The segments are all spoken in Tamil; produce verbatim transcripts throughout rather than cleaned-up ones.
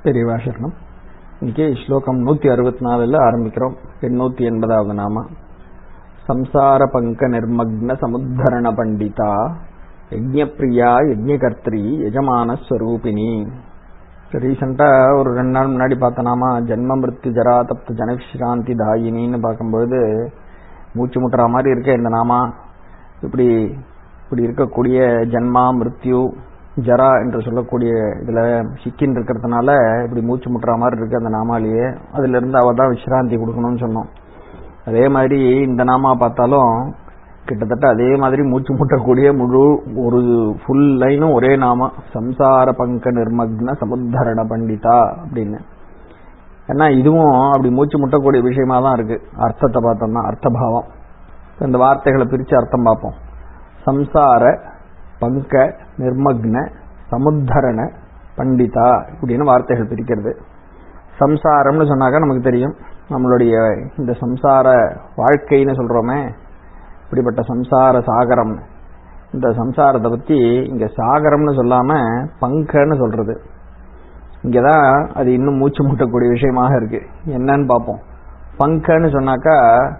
பெரியவா சரணம். இன்னைக்கு ஸ்லோகம் நூத்தி அறுபத்தி நாலுல ஆரம்பிக்கிறோம். எண்ணூத்தி எண்பதாவது நாம. சம்சார பங்க நிர்மக்ன சமுத்தரண பண்டிதா யஜ்ஞப்ரியா யஜ்ஞகர்த்ரி யஜமான ஸ்வரூபிணி. ரீசெண்டா ஒரு ரெண்டு நாள் முன்னாடி பார்த்தனாமா ஜென்ம மிருத்யு ஜரா தப்த ஜனவிஸ்ராந்தி தாயினின்னு பார்க்கும்போது மூச்சு முட்டுற மாதிரி இருக்க இந்த நாமா. இப்படி இப்படி இருக்கக்கூடிய ஜென்மா மிருத்யு ஜரா என்று சொல்லக்கூடிய இதுல சிக்கின் இருக்கிறதுனால இப்படி மூச்சு முட்டுற மாதிரி இருக்கு அந்த நாமாலேயே. அதுல இருந்து அவ தான் விஸ்ராந்தி கொடுக்கணும்னு சொன்னோம். அதே மாதிரி இந்த நாமா பார்த்தாலும் கிட்டத்தட்ட அதே மாதிரி மூச்சு முட்டக்கூடிய முழு ஒரு ஃபுல் லைனும் ஒரே நாமா, சம்சார பங்க நிர்மக்ன சமுத்தரண பண்டிதா அப்படின்னு. ஏன்னா இதுவும் அப்படி மூச்சு முட்டக்கூடிய விஷயமா தான் இருக்கு. அர்த்தத்தை பார்த்தோம்னா அர்த்தபாவம் இந்த வார்த்தைகளை பிரிச்சு அர்த்தம் பார்ப்போம். சம்சார பங்க நிர்மக்ன சமுத்தரண பண்டிதா இப்படின்னு வார்த்தைகள் பிரிக்கிறது. சம்சாரம்னு சொன்னாக்கா நமக்கு தெரியும், நம்மளுடைய இந்த சம்சார வாழ்க்கைன்னு சொல்றோமே, இப்படிப்பட்ட சம்சார சாகரம். இந்த சம்சாரத்தை பத்தி இங்க சாகரம்னு சொல்லாம பங்கன்னு சொல்றது. இங்கதான் அது இன்னும் மூச்சு முட்டக்கூடிய விஷயமாக இருக்கு. என்னன்னு பார்ப்போம். பங்கன்னு சொன்னாக்கா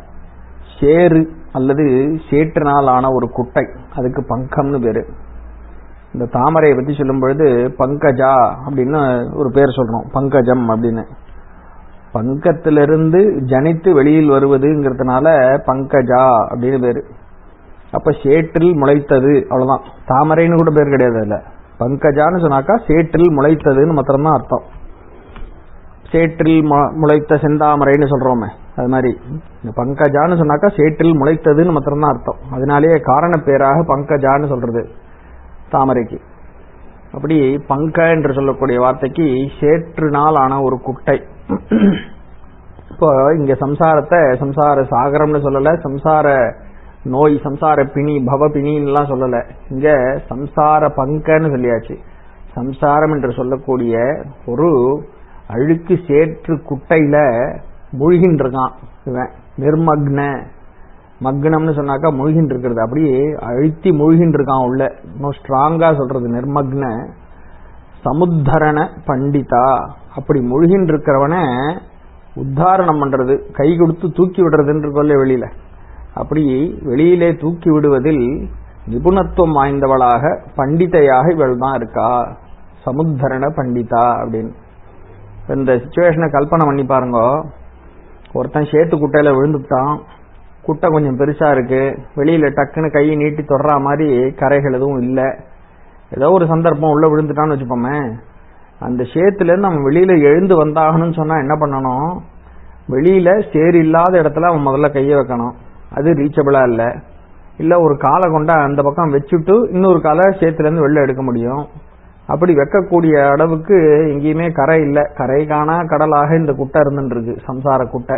சேரு அல்லது சேற்றினால் ஆன ஒரு குட்டை, அதுக்கு பங்கம்னு பேரு. இந்த தாமரையை பத்தி சொல்லும் பொழுது பங்கஜா அப்படின்னு ஒரு பேர் சொல்றோம், பங்கஜம் அப்படின்னு. பங்கத்திலிருந்து ஜனித்து வெளியில் வருவதுங்கிறதுனால பங்கஜா அப்படின்னு பேரு. அப்ப சேற்றில் முளைத்தது, அவ்வளவுதான். தாமரைன்னு கூட பேர் கிடையாது அதுல. பங்கஜான்னு சொன்னாக்கா சேற்றில் முளைத்ததுன்னு மாத்திரம்தான் அர்த்தம். சேற்றில் முளைத்த செந்தாமரைன்னு சொல்றோமே, அது மாதிரி இந்த பங்கஜான்னு சொன்னாக்கா சேற்றில் முளைத்ததுன்னு மாத்திரம்தான் அர்த்தம். அதனாலேயே காரண பேராக பங்கஜான்னு சொல்றது தாமரைக்கு. அப்படி பங்க என்று சொல்லக்கூடிய வார்த்தைக்கு சேற்றினால் ஆன ஒரு குட்டை. இப்போ இங்க சம்சாரத்தை சம்சார சாகரம்னு சொல்லல, சம்சார நோய் சம்சார பிணி பவ பிணின்னுலாம் சொல்லல. இங்க சம்சார பங்கன்னு சொல்லியாச்சு. சம்சாரம் என்று சொல்லக்கூடிய ஒரு அழுக்கு சேற்று குட்டையில மூழ்கின்னு இருக்கான் இவன். நிர்மக்ன, மக்னம்னு சொன்னாக்கா மூழ்கின்னு இருக்கிறது, அப்படியே அழுத்தி மூழ்கின்னு இருக்கான் உள்ள. இன்னும் ஸ்ட்ராங்கா சொல்றது நிர்மக்ன சமுத்தரண பண்டிதா. அப்படி மூழ்கின்னு இருக்கிறவன உத்தாரணம் பண்றது, கை கொடுத்து தூக்கி விடுறதுன்னு கொள்ள வெளியில. அப்படி வெளியிலே தூக்கி விடுவதில் நிபுணத்துவம் வாய்ந்தவளாக பண்டிதையாக இவள் தான் இருக்கா, சமுத்தரண பண்டிதா அப்படின்னு. இந்த சிச்சுவேஷனை கல்பனை பண்ணி பாருங்க. ஒருத்தன் சேத்து குட்டையில விழுந்துட்டான், குட்டை கொஞ்சம் பெருசா இருக்கு, வெளியில டக்குன்னு கையை நீட்டி தொடர மாதிரி கரைகள் எதுவும் இல்லை. ஏதோ ஒரு சந்தர்ப்பம் உள்ள விழுந்துட்டான்னு வச்சுப்போமே, அந்த சேத்துல இருந்து அவன் வெளியில எழுந்து வந்தாகணும்னு சொன்னா என்ன பண்ணணும்? வெளியில சேர் இல்லாத இடத்துல அவன் முதல்ல கையை வைக்கணும். அது ரீச்சபிளா இல்ல. இல்ல ஒரு காலை கொண்டா அந்த பக்கம் வச்சுட்டு இன்னொரு காலை சேத்துல இருந்து வெளில எடுக்க முடியும். அப்படி வைக்கக்கூடிய அளவுக்கு எங்கேயுமே கரை இல்லை. கரை காணா கடலாக இந்த குட்டை இருந்துட்டு இருக்கு, சம்சார குட்டை.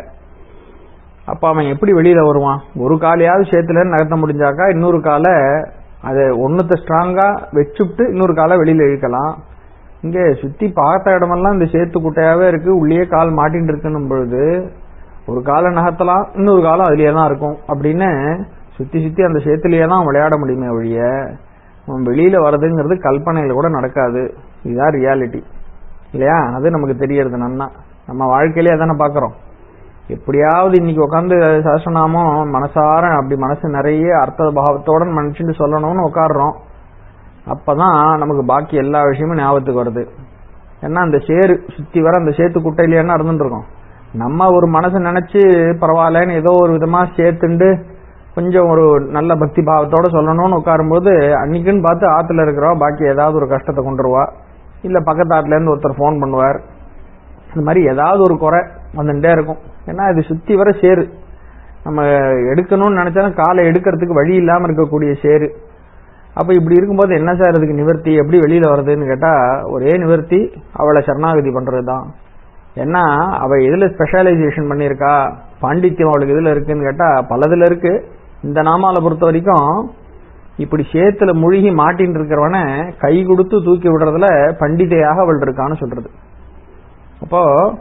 அப்ப அவன் எப்படி வெளியில வருவான்? ஒரு காலையாவது சேத்துல நகர்த்த முடிஞ்சாக்கா இன்னொரு காலை அதை ஒன்னுத்த ஸ்ட்ராங்கா வச்சுட்டு இன்னொரு காலை வெளியில இழுக்கலாம். இங்க சுத்தி பார்த்த இடமெல்லாம் இந்த சேத்து குட்டையாவே இருக்கு, உள்ளே கால் மாட்டின்னு இருக்குன்னும் பொழுது ஒரு காலை நகர்த்தலாம், இன்னொரு காலம் அதுலயே தான் இருக்கும். அப்படின்னு சுத்தி சுத்தி அந்த சேத்துலயே தான் விளையாட முடியுமே ஒழிய அவன் வெளியில வர்றதுங்கிறது கல்பனையில கூட நடக்காது. இதுதான் ரியாலிட்டி இல்லையா? அது நமக்கு தெரியறது நன்னா. நம்ம வாழ்க்கையிலேயே அதான பாக்குறோம். எப்படியாவது இன்னைக்கு உட்காந்து சஹஸ்ரநாமம் மனசார அப்படி மனசு நிறைய அர்த்த பாவத்தோட மனுஷன் சொல்லணும்னு உட்காடுறோம். அப்பதான் நமக்கு பாக்கி எல்லா விஷயமும் ஞாபகத்துக்கு வருது. ஏன்னா அந்த சேரு சுத்தி வர அந்த சேத்து குட்டையில என்ன இருந்துட்டு இருக்கோம். நம்ம ஒரு மனசை நினைச்சு பரவாயில்லன்னு ஏதோ ஒரு விதமா சேர்த்துண்டு கொஞ்சம் ஒரு நல்ல பக்தி பாவத்தோட சொல்லணும்னு உட்காரும்போது அன்னைக்குன்னு பார்த்து ஆத்துல இருக்கிறவா பாக்கி ஏதாவது ஒரு கஷ்டத்தை கொண்டுருவா. இல்ல பக்கத்து ஆத்துல இருந்து ஒருத்தர் போன் பண்ணுவார். இந்த மாதிரி ஏதாவது ஒரு குறை வந்துட்டே இருக்கும். ஏன்னா இது சுத்தி வர சேரு. நம்ம எடுக்கணும்னு நினைச்சாலும் காலை எடுக்கிறதுக்கு வழி இல்லாம இருக்கக்கூடிய சேரு. அப்ப இப்படி இருக்கும்போது என்ன சார் இதுக்கு நிவர்த்தி, எப்படி வெளியில வருதுன்னு கேட்டா ஒரே நிவர்த்தி, அவளை சரணாகதி பண்றதுதான். ஏன்னா அவ எதுல ஸ்பெஷலைசேஷன் பண்ணிருக்கா, பாண்டித்யம் அவளுக்கு எதுல இருக்குன்னு கேட்டா பலதுல இருக்கு. இந்த நாமால பொறுத்த வரைக்கும் இப்படி சேத்துல மூழ்கி மாட்டின்னு இருக்கிறவன கை கொடுத்து தூக்கி விடுறதுல பண்டிதையாக அவள் இருக்கான்னு சொல்றது. அப்போ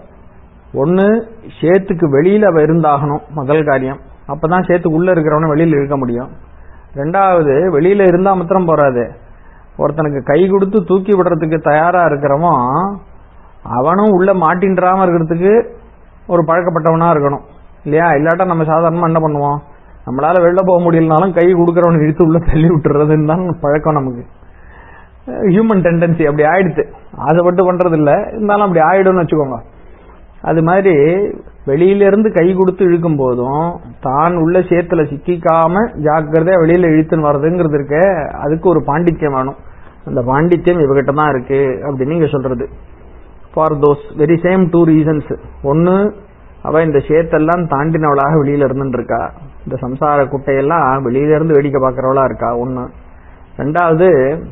ஒண்ணு சேத்துக்கு வெளியில அவ இருந்தாகணும் முதல் காரியம். அப்பதான் சேத்துக்கு உள்ள இருக்கிறவன வெளியில இழுக்க முடியும். ரெண்டாவது வெளியில இருந்தா மாத்திரம் போறாது, ஒருத்தனுக்கு கை கொடுத்து தூக்கி விடுறதுக்கு தயாரா இருக்கிறவன் அவ அவனும் உள்ள மாட்டின்றாம இருக்கிறதுக்கு ஒரு பழக்கப்பட்டவனா இருக்கணும் இல்லையா? இல்லாட்டா நம்ம சாதாரணமா என்ன பண்ணுவோம், நம்மளால வெளில போக முடியலனாலும் கை கொடுக்கறவனுக்கு இழுத்து உள்ள தள்ளி விட்டுறதுன்னு தான் பழக்கம். நமக்கு ஹியூமன் டெண்டன்சி அப்படி ஆயிடுச்சு. ஆசைப்பட்டு பண்றது இல்லை, இருந்தாலும் அப்படி ஆயிடும்னு வச்சுக்கோங்க. அது மாதிரி வெளியில இருந்து கை கொடுத்து இழுக்கும் போதும் தான் உள்ள சேத்துல சிக்கிக்காம ஜாக்கிரதையா வெளியில இழுத்துன்னு வர்றதுங்கிறது இருக்க, அதுக்கு ஒரு பாண்டித்யம் வேணும். அந்த பாண்டித்யம் இவகிட்ட தான் இருக்கு அப்படின்னு நீங்க சொல்றது. For those very same two reasons. ஒன்னு, அவ இந்த சேத்தெல்லாம் தாண்டினவளாக வெளியில இருந்துட்டு இருக்கா, இந்த சம்சார குட்டையெல்லாம் வெளியில இருந்து வேடிக்கை பார்க்கறவளா இருக்கா ஒண்ணு. ரெண்டாவது,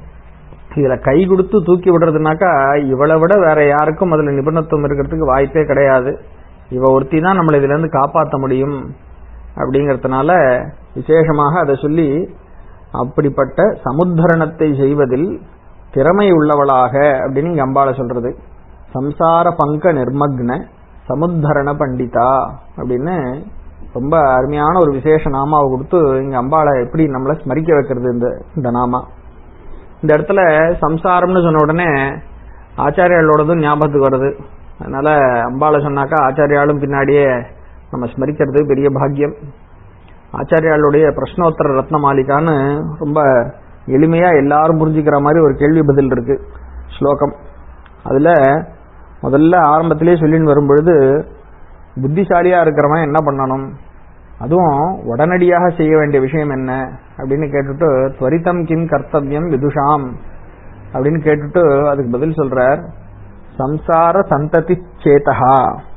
இதுல கை கொடுத்து தூக்கி விடுறதுனாக்கா இவளை விட வேற யாருக்கும் அதுல நிபுணத்துவம் இருக்கிறதுக்கு வாய்ப்பே கிடையாது. இவ ஒருத்தி தான் நம்மளை இதுல இருந்து காப்பாற்ற முடியும் அப்படிங்கறதுனால விசேஷமாக அதை சொல்லி அப்படிப்பட்ட சமுத்தரணத்தை செய்வதில் திறமை உள்ளவளாக அப்படின்னு இங்க அம்பாளை சொல்றது. சம்சார பங்க நிர்மக்ன சமுத்தரண பண்டிதா அப்படின்னு ரொம்ப அருமையான ஒரு விசேஷ நாமாவை கொடுத்து இங்க அம்பாளை எப்படி நம்மளை ஸ்மரிக்க வைக்கிறது இந்த இந்த நாமா. இந்த இடத்துல சம்சாரம்னு சொன்ன உடனே ஆச்சாரியாளோடதும் ஞாபகத்துக்கு வருது. அதனால அம்பாளை சொன்னாக்கா ஆச்சாரியாலும் பின்னாடியே நம்ம ஸ்மரிக்கிறது பெரிய பாக்கியம். ஆச்சாரியாளுடைய பிரஷ்னோத்தர ரத்ன மாலிகான்னு ரொம்ப எளிமையா எல்லாரும் புரிஞ்சுக்கிற மாதிரி ஒரு கேள்வி பதில் இருக்கு ஸ்லோகம். அதுல முதல்ல ஆரம்பத்திலேயே சொல்லின்னு வரும்பொழுது புத்திசாலியா இருக்கிறவன் என்ன பண்ணணும், அதுவும் உடனடியாக செய்ய வேண்டிய விஷயம் என்ன அப்படின்னு கேட்டுட்டு துவரிதம் கிம் கர்த்தவியம் விதுஷாம் அப்படின்னு கேட்டுட்டு அதுக்கு பதில் சொல்றார். சம்சார சந்ததி சேதஹா,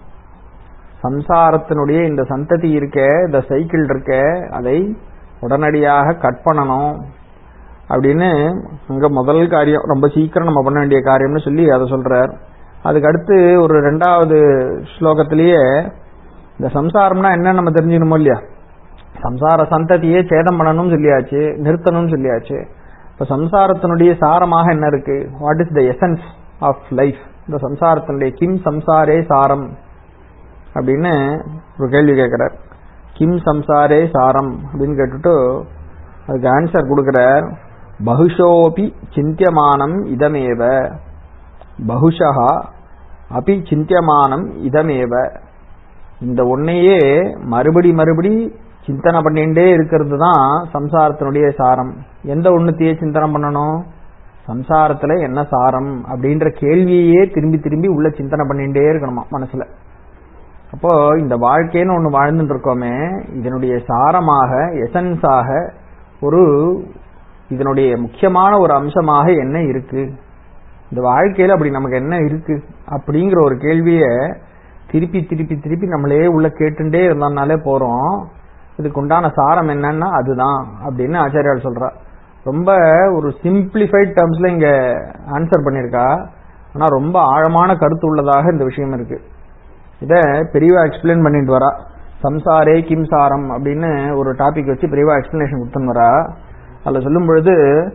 சம்சாரத்தினுடைய இந்த சந்ததி இருக்க, இந்த சைக்கிள் இருக்க, அதை உடனடியாக கட் பண்ணணும் அப்படின்னு அங்க முதல் காரியம், ரொம்ப சீக்கிரம் நம்ம பண்ண வேண்டிய காரியம்னு சொல்லி அதை சொல்றார். அதுக்கு அடுத்து ஒரு ரெண்டாவது ஸ்லோகத்திலேயே இந்த சம்சாரம்னா என்ன நம்ம தெரிஞ்சுக்கணுமோ இல்லையா, சம்சார சந்ததியே சேதம் பண்ணணும்னு சொல்லியாச்சு, நிறுத்தணும்னு சொல்லியாச்சு. இப்ப சம்சாரத்தினுடைய சாரமாக என்ன இருக்கு, what is the essence of life, இந்த சம்சாரத்தினுடைய கிம் சம்சாரே சாரம் அப்படின்னு ஒரு கேள்வி கேட்கிறார். கிம் சம்சாரே சாரம் அப்படின்னு கேட்டுட்டு அதுக்கு ஆன்சர் கொடுக்கிறார். பகுஷோபி சிந்தியமானம் இதமேவ, பகுஷா அபி சிந்தியமானம் இதமேவ, இந்த ஒன்னையே மறுபடி மறுபடி சிந்தனை பண்ணிட்டே இருக்கிறது தான் சம்சாரத்தினுடைய சாரம். எந்த ஒண்ணுத்தையே சிந்தனை பண்ணணும், சம்சாரத்துல என்ன சாரம் அப்படின்ற கேள்வியே திரும்பி திரும்பி உள்ள சிந்தனை பண்ணிட்டே இருக்கணுமா மனசுல. அப்போ இந்த வாழ்க்கைன்னு ஒண்ணு வாழ்ந்துட்டு இருக்கோமே, இதனுடைய சாரமாக எசன்ஸாக ஒரு இதனுடைய முக்கியமான ஒரு அம்சமாக என்ன இருக்கு, இந்த வாழ்க்கையில அப்படி நமக்கு என்ன இருக்கு அப்படிங்கிற ஒரு கேள்விய திருப்பி திருப்பி திருப்பி நம்மளே உள்ள கேட்டுட்டே இருந்தோம்னாலே போறோம். இதுக்கு உண்டான சாரம் என்னன்னா அதுதான் அப்படின்னு ஆச்சாரியால் சொல்றா. ரொம்ப ஒரு சிம்பிளிஃபைட் டேர்ம்ஸ்ல இங்க ஆன்சர் பண்ணிருக்கா. ஆனா ரொம்ப ஆழமான கருத்து உள்ளதாக இந்த விஷயம் இருக்கு. இத பெரியவா எக்ஸ்பிளைன் பண்ணிட்டு வரா. சம்சாரே கிம் சாரம் அப்படின்னு ஒரு டாபிக் வச்சு பெரியவா எக்ஸ்பிளனேஷன் கொடுத்துன்னு வரா. அதுல சொல்லும் பொழுது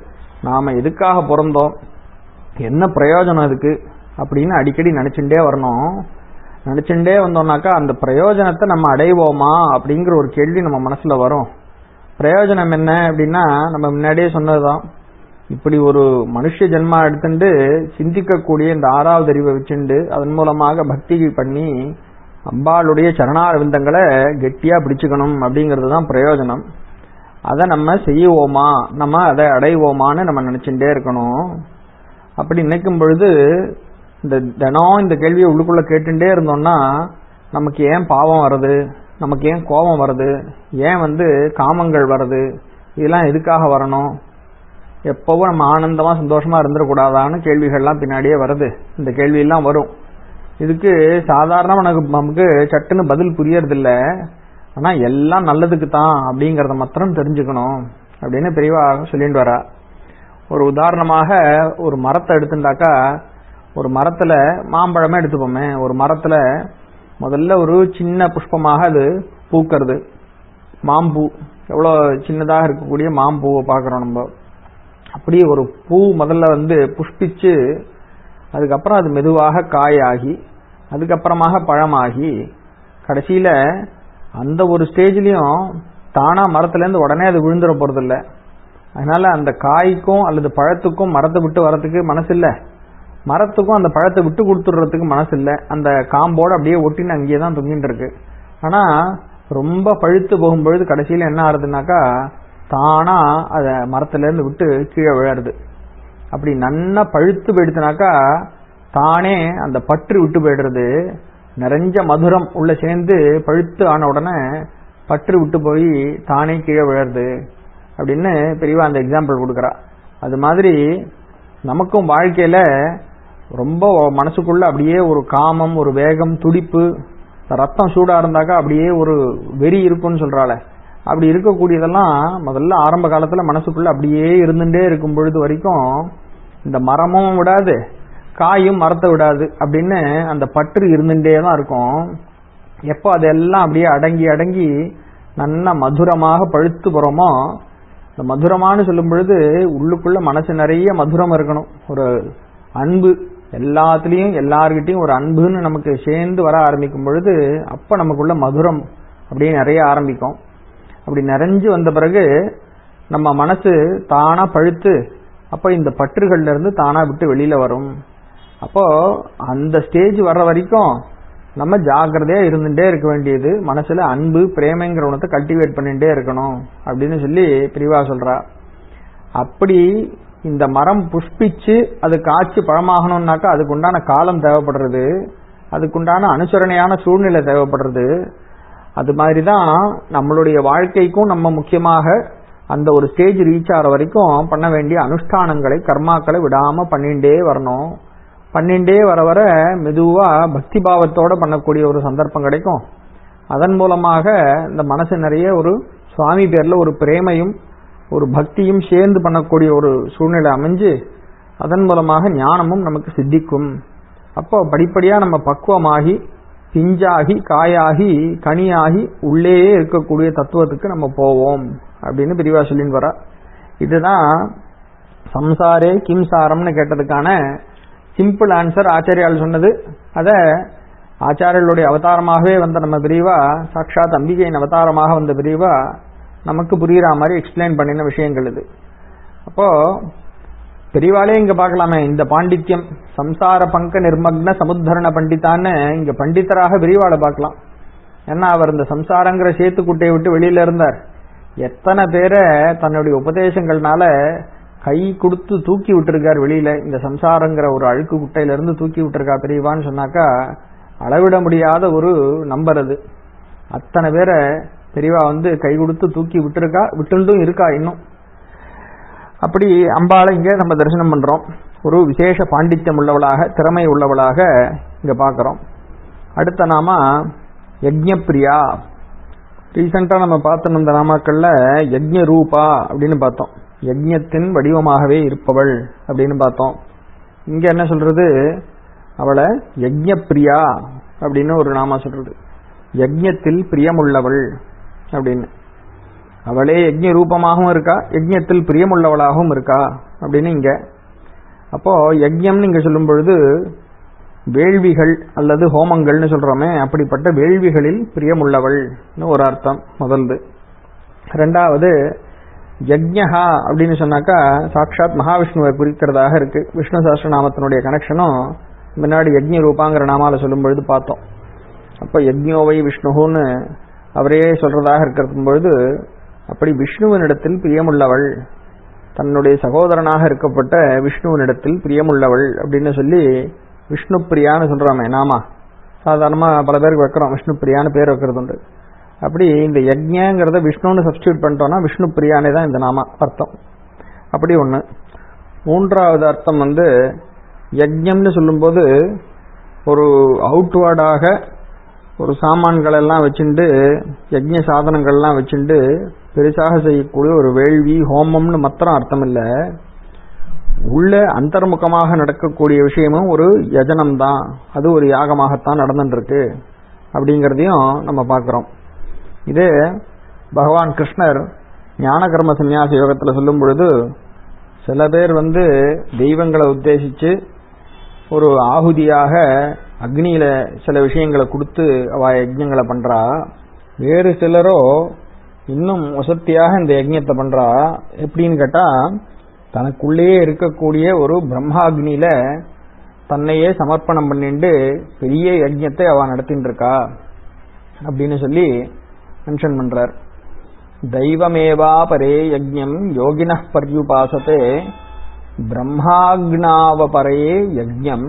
நாம எதுக்காக பிறந்தோம், என்ன பிரயோஜனம் இருக்கு அப்படின்னு அடிக்கடி நினைச்சுட்டே வரணும். நினைச்சுட்டே வந்தோம்னாக்கா அந்த பிரயோஜனத்தை நம்ம அடைவோமா அப்படிங்கிற ஒரு கேள்வி நம்ம மனசுல வரும். பிரயோஜனம் என்ன அப்படின்னா நம்ம முன்னாடியே சொன்னதுதான், இப்படி ஒரு மனுஷ ஜென்மா எடுத்துட்டு சிந்திக்கக்கூடிய இந்த ஆறாவது அறிவை வச்சுண்டு அதன் மூலமாக பக்தி பண்ணி அம்பாளுடைய சரணாரவிந்தங்களை கெட்டியா பிடிச்சுக்கணும் அப்படிங்கிறது தான் பிரயோஜனம். அதை நம்ம செய்வோமா, நம்ம அதை அடைவோமான்னு நம்ம நினைச்சுட்டே இருக்கணும். அப்படி நினைக்கும் பொழுது இந்த தினம் இந்த கேள்வியை உள்ளுக்குள்ள கேட்டுட்டே இருந்தோம்னா நமக்கு ஏன் பாவம் வருது, நமக்கு ஏன் கோபம் வருது, ஏன் வந்து காமங்கள் வருது, இதெல்லாம் எதுக்காக வரணும், எப்பவும் நம்ம ஆனந்தமா சந்தோஷமா இருந்துடக்கூடாதான்னு கேள்விகள்லாம் பின்னாடியே வருது. இந்த கேள்வி எல்லாம் வரும். இதுக்கு சாதாரணமா நமக்கு நமக்கு சட்டுன்னு பதில் புரியறது இல்ல. ஆனா எல்லாம் நல்லதுக்கு தான் அப்படிங்கறத மாத்திரம் தெரிஞ்சுக்கணும் அப்படின்னு பெரியவா சொல்லிட்டு வரா. ஒரு உதாரணமாக ஒரு மரத்தை எடுத்துட்டாக்கா, ஒரு மரத்துல மாம்பழமே எடுத்துப்போமே, ஒரு மரத்துல முதல்ல ஒரு சின்ன புஷ்பமாக அது பூக்கிறது, மாம்பூ, எவ்வளவு சின்னதாக இருக்கக்கூடிய மாம்பூவை பாக்குறோம் நம்ம. அப்படியே ஒரு பூ முதல்ல வந்து புஷ்பிச்சு அதுக்கப்புறம் அது மெதுவாக காயாகி அதுக்கப்புறமாக பழமாகி கடைசியில அந்த ஒரு ஸ்டேஜ்லயும் தானா மரத்துல இருந்து உடனே அது விழுந்துட போறது இல்ல. அதனால அந்த காய்க்கும் அல்லது பழத்துக்கும் மரத்தை விட்டு வரத்துக்கு மனசு இல்ல. மரத்துக்கும் அந்த பழத்தை விட்டு கொடுத்துடுறதுக்கு மனசு இல்லை, அந்த காம்போட அப்படியே ஒட்டின்னு அங்கேயே தான் தொங்கிட்டு இருக்கு. ஆனா ரொம்ப பழுத்து போகும்பொழுது கடைசியில என்ன ஆகுதுனாக்கா தானா அத மரத்துல இருந்து விட்டு கீழே விழருது. அப்படி நன்னா பழுத்து போயிடுச்சுனாக்கா தானே அந்த பற்று விட்டு போயிடுறது. நிறைஞ்ச மதுரம் உள்ள சேர்ந்து பழுத்து ஆன உடனே பற்று விட்டு போய் தானே கீழே விழருது அப்படின்னு பெரியவா அந்த எக்ஸாம்பிள் கொடுக்குறா. அது மாதிரி நமக்கும் வாழ்க்கையில ரொம்ப மனசுக்குள்ள அப்படியே ஒரு காமம், ஒரு வேகம், துடிப்பு, ரத்தம் சூடா இருந்தாக்கா அப்படியே ஒரு வெறி இருக்கும்னு சொல்றாளே, அப்படி இருக்கக்கூடியதெல்லாம் முதல்ல ஆரம்ப காலத்துல மனசுக்குள்ள அப்படியே இருந்துட்டே இருக்கும் பொழுது வரைக்கும் இந்த மரமும் விடாது, காயும் மரத்தை விடாது அப்படின்னு அந்த பற்று இருந்துட்டே தான் இருக்கும். எப்போ அதெல்லாம் அப்படியே அடங்கி அடங்கி நல்லா மதுரமாக பழுத்து போறோமோ, இந்த மதுரமானு சொல்லும் பொழுது உள்ளுக்குள்ள மனசு நிறைய மதுரம் இருக்கணும், ஒரு அன்பு, எல்லாத்துலயும் எல்லார்கிட்டையும் ஒரு அன்புன்னு நமக்கு சேர்ந்து வர ஆரம்பிக்கும் பொழுது அப்ப நமக்குள்ள மதுரம் அப்படியே நிறைய ஆரம்பிக்கும். அப்படி நிறைஞ்சு வந்த பிறகு நம்ம மனசு தானா பழுத்து அப்ப இந்த பற்றுகள்ல இருந்து தானா விட்டு வெளியில வரும். அப்போ அந்த ஸ்டேஜ் வர்ற வரைக்கும் நம்ம ஜாக்கிரதையா இருந்துட்டே இருக்க வேண்டியது, மனசுல அன்பு பிரேமைங்கிற உணத்தை கல்டிவேட் பண்ணிட்டே இருக்கணும் அப்படின்னு சொல்லி பிரிவா சொல்றா. அப்படி இந்த மரம் புஷ்பிச்சு அது காய்ச்சி பழமாகணும்னாக்கா அதுக்குண்டான காலம் தேவைப்படுறது, அதுக்குண்டான அனுசரணையான சூழ்நிலை தேவைப்படுறது. அது மாதிரிதான் நம்மளுடைய வாழ்க்கைக்கும் நம்ம முக்கியமாக அந்த ஒரு ஸ்டேஜ் ரீச் ஆகிற வரைக்கும் பண்ண வேண்டிய அனுஷ்டானங்களை கர்மாக்களை விடாம பண்ணிட்டே வரணும். பண்ணிட்டே வர வர மெதுவா பக்தி பாவத்தோட பண்ணக்கூடிய ஒரு சந்தர்ப்பம் கிடைக்கும். அதன் மூலமாக இந்த மனசு நிறைய ஒரு சுவாமி பேர்ல ஒரு பிரேமையும் ஒரு பக்தியும் சேர்ந்து பண்ணக்கூடிய ஒரு சூழ்நிலை அமைஞ்சு அதன் மூலமாக ஞானமும் நமக்கு சித்திக்கும். அப்போ படிப்படியா நம்ம பக்குவமாகி பிஞ்சாகி காயாகி கனியாகி உள்ளே இருக்கக்கூடிய தத்துவத்துக்கு நம்ம போவோம் அப்படின்னு பிரிவா சொல்லின்னு வர. இதுதான் சம்சாரே கிம்சாரம்னு கேட்டதுக்கான சிம்பிள் ஆன்சர் ஆச்சாரியால் சொன்னது. அத ஆச்சாரியர்களுடைய அவதாரமாகவே வந்த நம்ம பிரிவா, சாட்சாத் அம்பிகையின் அவதாரமாக வந்த பிரிவா நமக்கு புரியுற மாதிரி எக்ஸ்பிளைன் பண்ணின விஷயங்கள் இது. அப்போ பெரியவாளே இங்க பார்க்கலாமே இந்த பாண்டித்யம், சம்சார பங்க நிர்மக்ன சமுத்தரண பண்டிதான்னு இங்க பண்டிதராக பெரியவாளை பார்க்கலாம். ஏன்னா அவர் இந்த சம்சாரங்கிற சேத்து குட்டையை விட்டு வெளியில இருந்தார். எத்தனை பேரை தன்னுடைய உபதேசங்கள்னால கை கொடுத்து தூக்கி விட்டுருக்கார் வெளியில. இந்த சம்சாரங்கிற ஒரு அழுக்கு குட்டையில இருந்து தூக்கி விட்டுருக்கா பெரியவான்னு சொன்னாக்கா அளவிட முடியாத ஒரு நம்பர் அது. அத்தனை பேரை பெரியவா வந்து கை கொடுத்து தூக்கி விட்டுருக்கா, விட்டுண்டும் இருக்கா இன்னும். அப்படி அம்பாளை இங்க நம்ம தரிசனம் பண்றோம். ஒரு விசேஷ பாண்டித்யம் உள்ளவளாக, திறமை உள்ளவளாக இங்க பாக்கிறோம். அடுத்த நாம யஜ்ஞப்ரியா. ரீசெண்டா நம்ம பார்த்த இந்த நாமாக்கள்ல யஜ்ஞ ரூபா அப்படின்னு பார்த்தோம், யஜ்ஞத்தின் வடிவமாகவே இருப்பவள் அப்படின்னு பார்த்தோம். இங்க என்ன சொல்றது, அவளை யஜ்ஞப்ரியா அப்படின்னு ஒரு நாமா சொல்றது, யஜ்ஞத்தில் பிரியமுள்ளவள் அப்படின்னு. அவளே யஜ்ஞ ரூபமாகவும் இருக்கா, யஜ்ஞத்தில் பிரியமுள்ளவளாகவும் இருக்கா அப்படின்னு இங்க. அப்போ யஜ்ஞம்னு இங்க சொல்லும் பொழுது வேள்விகள் அல்லது ஹோமங்கள்னு சொல்றோமே, அப்படிப்பட்ட வேள்விகளில் பிரியமுள்ளவள் ஒரு அர்த்தம் முதல்து. ரெண்டாவது யஜ்ஞஹா அப்படின்னு சொன்னாக்கா சாட்சாத் மகாவிஷ்ணுவை குறிக்கிறதாக இருக்கு. விஷ்ணு சஹஸ்ரநாமத்தினுடைய கனெக்ஷனும் முன்னாடி யஜ்ஞ ரூபாங்கிற நாமால சொல்லும் பொழுது பார்த்தோம். அப்ப யஜ்ஞோவை விஷ்ணுன்னு அவரே சொல்றதாக இருக்கிற பொழுது அப்படி விஷ்ணுவனிடத்தில் பிரியமுள்ளவள், தன்னுடைய சகோதரனாக இருக்கப்பட்ட விஷ்ணுவனிடத்தில் பிரியமுள்ளவள் அப்படின்னு சொல்லி விஷ்ணு பிரியான்னு சொல்றாமே நாமா. சாதாரணமா பல பேருக்கு வைக்கிறோம், விஷ்ணு பிரியான்னு பேர் வைக்கிறது உண்டு. அப்படி இந்த யஜ்ஞங்கிறத விஷ்ணுன்னு சப்ஸ்டியூட் பண்ணிட்டோம்னா விஷ்ணு பிரியானே தான் இந்த நாமா அர்த்தம். அப்படி ஒண்ணு. மூன்றாவது அர்த்தம் வந்து யஜ்ஞம்னு சொல்லும்போது ஒரு அவுட்வேர்டாக ஒரு சாமான்கள் எல்லாம் வச்சுட்டு யஜ்ஞ சாதனங்கள்லாம் வச்சுட்டு பெருசாக செய்யக்கூடிய ஒரு வேள்வி ஹோமம்னு மாத்திரம் அர்த்தம் இல்ல. உள்ள அந்தர்முகமாக நடக்கக்கூடிய விஷயமும் ஒரு யஜனம் தான், அது ஒரு யாகமாகத்தான் நடந்துட்டு இருக்கு அப்படிங்கறதையும் நம்ம பார்க்கிறோம். இது பகவான் கிருஷ்ணர் ஞான கர்ம சந்நியாச யோகத்துல சொல்லும் பொழுது சில பேர் வந்து தெய்வங்களை உத்தேசிச்சு ஒரு ஆகுதியாக அக்னியில சில விஷயங்களை கொடுத்து அவ யஜ்ஞங்களை பண்றா. வேறு சிலரோ இன்னும் வசத்தியாக இந்த யஜ்ஞத்தை பண்றா. எப்படின்னு கேட்டா தனக்குள்ளேயே இருக்கக்கூடிய ஒரு பிரம்மாக்னியில தன்னையே சமர்ப்பணம் பண்ணிட்டு பெரிய யஜ்ஞத்தை அவ நடத்திட்டு இருக்கா அப்படின்னு சொல்லி மென்ஷன் பண்றார். தெய்வமேவா பரே யஜ்ஞம் யோகினः பர்யுபாசதே பிரம்மாக்னாவபரே யஜ்ஞம்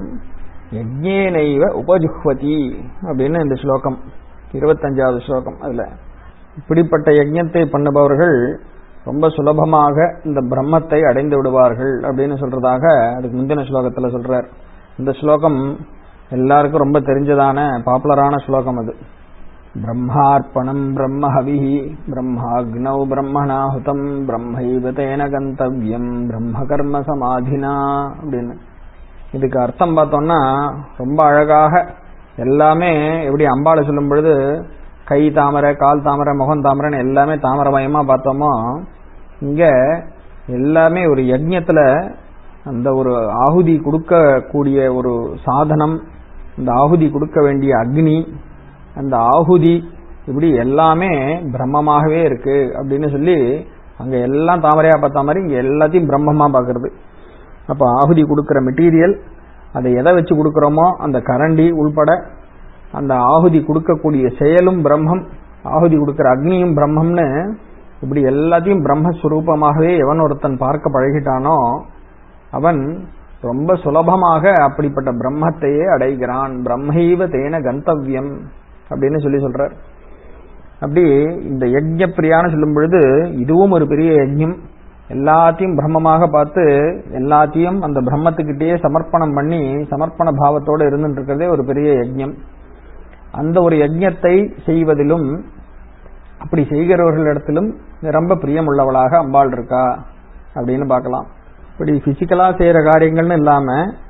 யஜ்ஞேனைவ உபஜுஹ்வதி அப்படின்னு இந்த ஸ்லோகம், இருபத்தஞ்சாவது ஸ்லோகம். அதுல இப்படிப்பட்ட யஜ்ஞத்தை பண்ணுபவர்கள் ரொம்ப சுலபமாக இந்த பிரம்மத்தை அடைந்து விடுவார்கள் அப்படின்னு சொல்றதாக அதுக்கு முந்தின ஸ்லோகத்துல சொல்றார். இந்த ஸ்லோகம் எல்லாருக்கும் ரொம்ப தெரிஞ்சதான பாப்புலரான ஸ்லோகம். அது பிரம்மார்ப்பணம் பிரம்மஹவிஹி பிரம்மாக்னௌ பிரம்மணாஹுதம் பிரம்மைவ தேன கந்தவ்யம் பிரம்ம கர்ம சமாதினா அப்படின்னு. இதுக்கு அர்த்தம் பார்த்தோம்னா ரொம்ப அழகாக எல்லாமே எப்படி அம்பாளை சொல்லும் பொழுது கை தாமரை, கால் தாமரை, முகம் தாமரைன்னு எல்லாமே தாமரமயமா பார்த்தோமோ, இங்க எல்லாமே ஒரு யஜ்ஞத்துல அந்த ஒரு ஆகுதி கொடுக்கக்கூடிய ஒரு சாதனம், இந்த ஆகுதி கொடுக்க வேண்டிய அக்னி, அந்த ஆகுதி, இப்படி எல்லாமே பிரம்மமாகவே இருக்கு அப்படின்னு சொல்லி அங்க எல்லாம் தாமரையா பார்த்த மாதிரி இங்க எல்லாத்தையும் பிரம்மமா பாக்குறது. அப்ப ஆகுதி கொடுக்கிற மெட்டீரியல், அதை எதை வச்சு கொடுக்கறோமோ அந்த கரண்டி உள்பட அந்த ஆகுதி கொடுக்கக்கூடிய செயலும் பிரம்மம், ஆகுதி கொடுக்கிற அக்னியும் பிரம்மம்னு இப்படி எல்லாத்தையும் பிரம்மஸ்வரூபமாகவே எவன் ஒருத்தன் பார்க்க பழகிட்டானோ அவன் ரொம்ப சுலபமாக அப்படிப்பட்ட பிரம்மத்தையே அடைகிறான். பிரம்மைவ தேன கந்தவ்யம் அப்படின்னு சொல்லி சொல்றார். அப்படி இந்த யஜ்ஞ பிரியான்னு சொல்லும் பொழுது இதுவும் ஒரு பெரிய யஜ்ஞம். எல்லாத்தையும் பிரம்மமாக பார்த்து எல்லாத்தையும் அந்த பிரம்மத்துக்கிட்டேயே சமர்ப்பணம் பண்ணி சமர்ப்பண பாவத்தோடு இருந்துட்டு இருக்கிறதே ஒரு பெரிய யஜ்ஞம். அந்த ஒரு யஜ்ஞத்தை செய்வதிலும் அப்படி செய்கிறவர்களிடத்திலும் ரொம்ப பிரியமுள்ளவளாக அம்பாள் இருக்கா அப்படின்னு பார்க்கலாம். இப்படி பிசிக்கலா செய்யற காரியங்கள்னு இல்லாம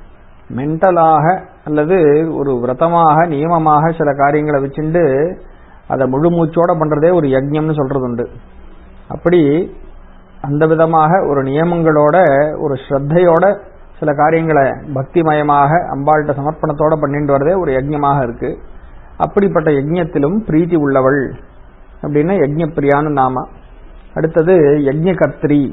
மென்டலாக அல்லது ஒரு விரதமாக நியமமாக சில காரியங்களை வச்சுண்டு அதை முழு மூச்சோட பண்றதே ஒரு யஜ்ஞம்னு சொல்றது உண்டு. அப்படி அந்த விதமாக ஒரு நியமங்களோட ஒரு ஸ்ரத்தையோட சில காரியங்களை பக்திமயமாக அம்பாள்கிட்ட சமர்ப்பணத்தோட பண்ணிட்டு வரதே ஒரு யஜ்ஞமாக இருக்கு. அப்படிப்பட்ட யஜ்ஞத்திலும் பிரீத்தி உள்ளவள் அப்படின்னா யஜ்ஞப்பிரியான்னு நாம. அடுத்தது யஜ்ஞகர்த்ரி,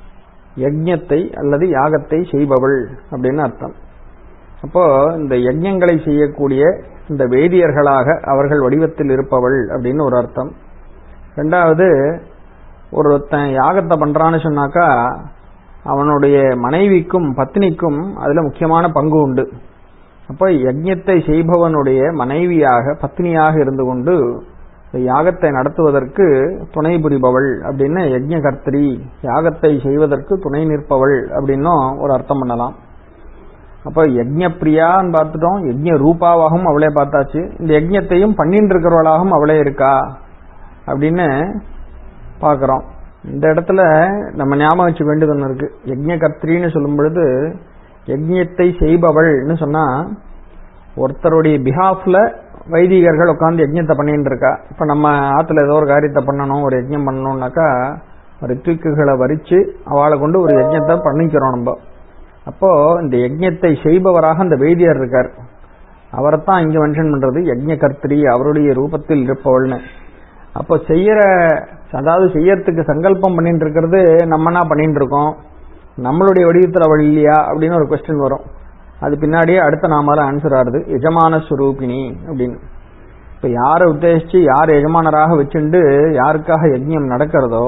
யஜ்ஞத்தை அல்லது யாகத்தை செய்பவள் அப்படின்னு அர்த்தம். அப்போ இந்த யஜ்ஞங்களை செய்யக்கூடிய இந்த வேதியர்களாக அவர்கள் வடிவத்தில் இருப்பவள் அப்படின்னு ஒரு அர்த்தம். ரெண்டாவது, ஒருத்தன் யாகத்தை பண்றான்னு சொன்னாக்கா அவனுடைய மனைவிக்கும் பத்னிக்கும் அதுல முக்கியமான பங்கு உண்டு. அப்ப யஜ்ஞத்தை செய்பவனுடைய மனைவியாக பத்னியாக இருந்து கொண்டு யாகத்தை நடத்துவதற்கு துணை புரிபவள் அப்படின்னு யஜ்ஞகர்த்ரி, யாகத்தை செய்வதற்கு துணை நிற்பவள் அப்படின்னும் ஒரு அர்த்தம் பண்ணலாம். அப்ப யஜ்ஞப்பிரியான்னு பார்த்துட்டோம், யஜ்ஞ ரூபாவாகவும் அவளே பார்த்தாச்சு, இந்த யஜ்ஞத்தையும் பண்ணிட்டு இருக்கிறவளாகவும் அவளே இருக்கா அப்படின்னு பார்க்கிறோம். இந்த இடத்துல நம்ம ஞாபகம் வச்சு வேண்டியது ஒன்று இருக்கு. யஜ்ஞகர்த்ரின்னு சொல்லும் பொழுது யஜ்ஞத்தை செய்பவள்னு சொன்னா ஒருத்தருடைய பிஹாஃப்ல வைதிகர்கள் உட்காந்து யஜ்ஞத்தை பண்ணிட்டு இருக்கா. இப்ப நம்ம ஆத்துல ஏதோ ஒரு காரியத்தை பண்ணணும், ஒரு யஜ்ஞம் பண்ணணும்னாக்கா ரித்விக்குகளை வரிச்சு அவளை கொண்டு ஒரு யஜ்ஞத்தை பண்ணிக்கிறோம் நம்ம. அப்போ இந்த யஜ்ஞத்தை செய்பவராக அந்த வைதியர் இருக்கார், அவரைத்தான் இங்க மென்ஷன் பண்றது யஜ்ஞகர்த்ரி, அவருடைய ரூபத்தில் இருப்பவள்னு. அப்போ செய்யற அதாவது செய்யறதுக்கு சங்கல்பம் பண்ணிட்டு இருக்கிறது நம்மனா பண்ணிட்டு இருக்கோம், நம்மளுடைய வடிவத்தில் அவள் இல்லையா அப்படின்னு ஒரு கொஸ்டின் வரும். அது பின்னாடியே அடுத்த நாமால ஆன்சர் ஆறுது, எஜமான ஸ்வரூபிணி அப்படின்னு. இப்ப யாரை உத்தேசிச்சு யார் எஜமானராக வச்சுண்டு யாருக்காக யஜ்ஞம் நடக்கிறதோ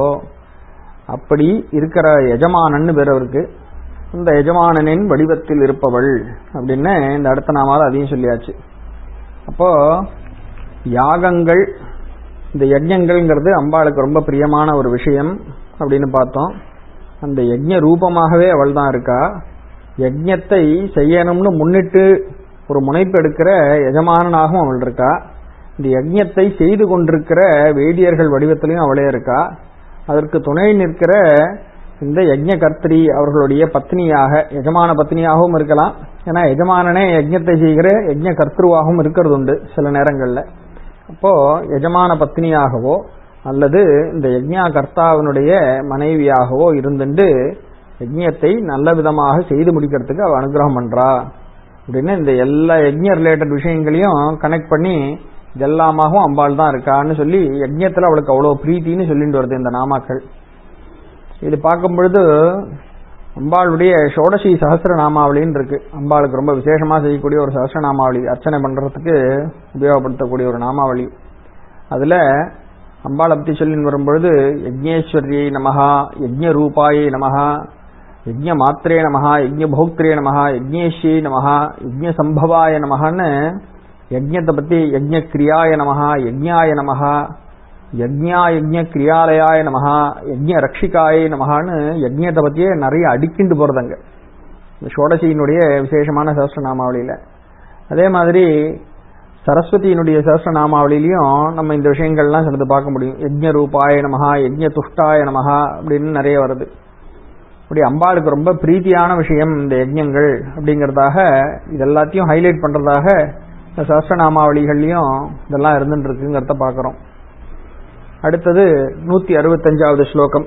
அப்படி இருக்கிற எஜமானன்னு பேர் அவருக்கு. இந்த எஜமானனின் வடிவத்தில் இருப்பவள் அப்படின்னு இந்த அடுத்த நாமால அதையும் சொல்லியாச்சு. அப்போ யாகங்கள், இந்த யஜ்ஞங்கள்ங்கிறது அம்பாளுக்கு ரொம்ப பிரியமான ஒரு விஷயம் அப்படின்னு பார்த்தோம். அந்த யஜ்ஞ ரூபமாகவே அவள் தான் இருக்கா. யஜ்ஞத்தை செய்யணும்னு முன்னிட்டு ஒரு முனைப்பு எடுக்கிற எஜமானனாகவும் அவள் இருக்கா. இந்த யஜ்ஞத்தை செய்து கொண்டிருக்கிற வேதியர்கள் வடிவத்திலையும் அவளே இருக்கா. அதற்கு துணை நிற்கிற இந்த யஜ்ஞகர்த்ரி அவர்களுடைய பத்னியாக, எஜமான பத்னியாகவும் இருக்கலாம். ஏன்னா எஜமானனே யஜ்ஞத்தை செய்கிற யஜ்ஞ கர்த்ருவாகவும் இருக்கிறது உண்டு சில நேரங்கள்ல. அப்போ எஜமான பத்னியாகவோ அல்லது இந்த யஜ்ஞா கர்த்தாவினுடைய மனைவியாகவோ இருந்துட்டு யஜ்ஞத்தை நல்ல விதமாக செய்து முடிக்கிறதுக்கு அவ அனுகிரகம் பண்றா அப்படின்னு இந்த எல்லா யஜ்ஞ ரிலேட்டட் விஷயங்களையும் கனெக்ட் பண்ணி இதெல்லாமாகவும் அம்பாள் தான் இருக்கான்னு சொல்லி யஜ்ஞத்துல அவளுக்கு அவ்வளவு பிரீத்தின்னு சொல்லிட்டு வருது இந்த நாமாக்கள். இது பார்க்கும் பொழுது அம்பாளுடைய ஷோடசி சஹஸ்ர நாமாவளின்னு இருக்கு. அம்பாளுக்கு ரொம்ப விசேஷமா செய்யக்கூடிய ஒரு சஹஸ்ர நாமாவளி, அர்ச்சனை பண்றதுக்கு உபயோகப்படுத்தக்கூடிய ஒரு நாமாவளி. அதுல அம்பாளை பத்தி சொல்லி வரும்பொழுது யஜ்ஞேஸ்வரியை நமஹா, யஜ்ஞ ரூபாயை நமஹா, யஜ்ஞ மாத்திரே நமஹா, யஜ்ஞ பௌக்திரே நமஹா, யஜ்ஞேஷ்யை நமஹா, யஜ்ஞ சம்பவாய நமஹான்னு யஜ்ஞத்தை பத்தி யஜ்ஞ கிரியாய நமஹா, யஜ்ஞாய நமஹா, யஜ்ஞா யஜ்ஞ கிரியாலயாய நமஹா, யஜ்ஞ ரட்சிகாய நமஹான்னு யஜ்ஞத்தை பத்தியே நிறைய அடிக்கிண்டு போறதுங்க இந்த ஷோடசியினுடைய விசேஷமான சஹஸ்ர நாமாவளியில. அதே மாதிரி சரஸ்வதியினுடைய சஹஸ்ர நாமாவளியிலையும் நம்ம இந்த விஷயங்கள்லாம் சிலது பார்க்க முடியும். யஜ்ஞ ரூபாய நமஹா, யஜ்ஞ துஷ்டாய நமஹா அப்படின்னு நிறைய வருது. அப்படி அம்பாளுக்கு ரொம்ப பிரீத்தியான விஷயம் இந்த யஜ்ஞங்கள் அப்படிங்கறதாக இதெல்லாத்தையும் ஹைலைட் பண்றதாக இந்த சஹஸ்ர நாமாவளிகள்லயும் இதெல்லாம் இருந்துட்டு இருக்குங்கிறத பாக்கிறோம். அடுத்தது நூத்தி அறுபத்தஞ்சாவது ஸ்லோகம்.